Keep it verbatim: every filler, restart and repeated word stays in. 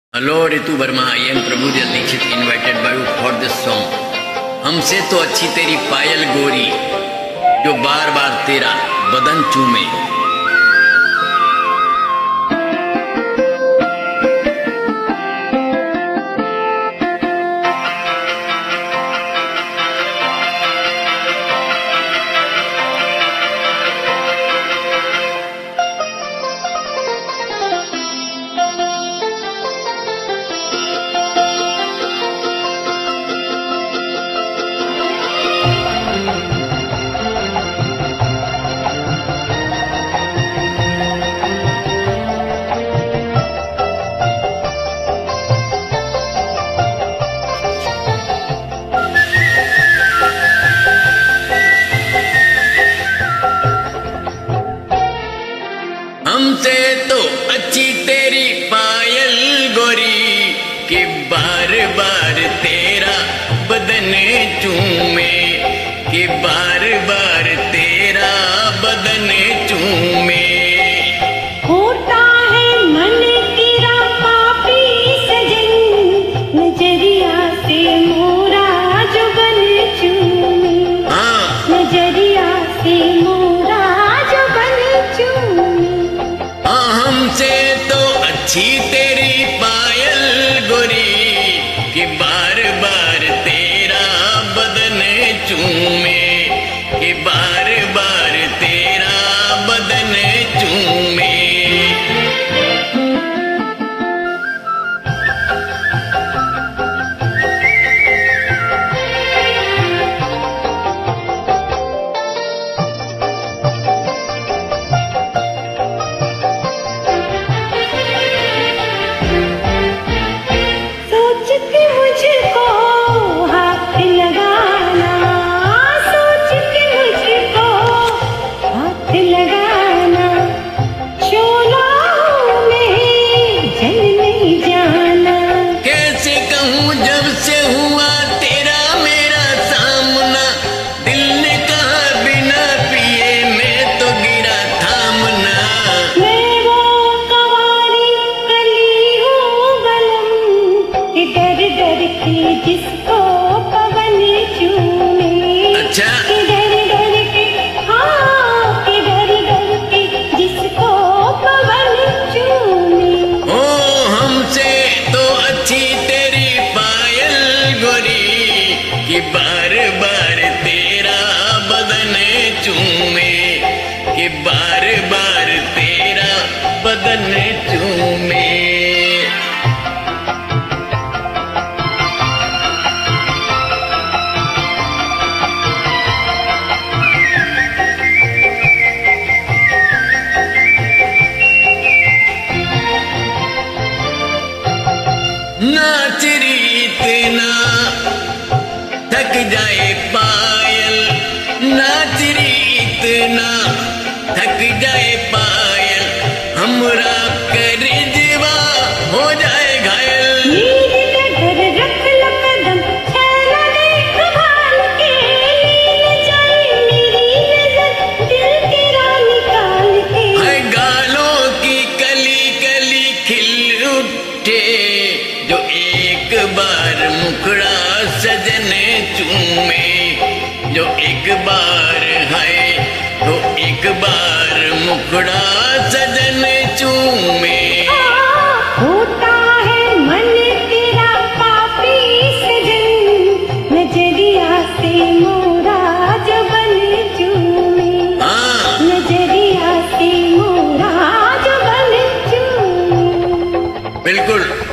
Hello Ritu Verma, I am Prabhudev Dikshit invited by you for this song. हमसे तो अच्छी तेरी पायल गोरी, जो बार बार तेरा बदन चूमे। हमसे तो अच्छी तेरी पायल गोरी, कि बार बार तेरा बदन चूमे, कि बार बार तेरा बदन चूमे। होता है मन तेरा पापी सजन, नजरिया से मोरा जुगन चूमे। हाँ, नजरिया से मोरा जुगन चूमे। हमसे तो अच्छी तेरी पायल गोरी, कि बार बार तेरा बदन चूमे, कि बार बार तेरा बदन चूमे। जिसको पवन चूमे, अच्छा, डर डर के, हाँ कि डर डर के जिसको पवन चूमे। ओ हमसे तो अच्छी तेरी पायल गोरी, कि बार बार तेरा बदन चूमे, कि बार बार तेरा बदन चूमे। नाच रीत ना थक जाए पायल, नाच रीत ना थक जाए पायल, हमरा करजवा हो जाए घायल। नीर नगर रख लो कदम, चला देख भाल के, लील जाए मेरी नजर दिल तेरा निकाल के। है गालों की कली कली खिल उठे, जो एक बार मुखड़ा सजन चूमे, जो एक बार है तो एक बार मुखड़ा सजन चूमे। होता है मन तेरा पापी सजन, नजरिया से मोरा जुगन चूमे। हाँ, नजरिया से मोरा जुगन चूमे। बिल्कुल।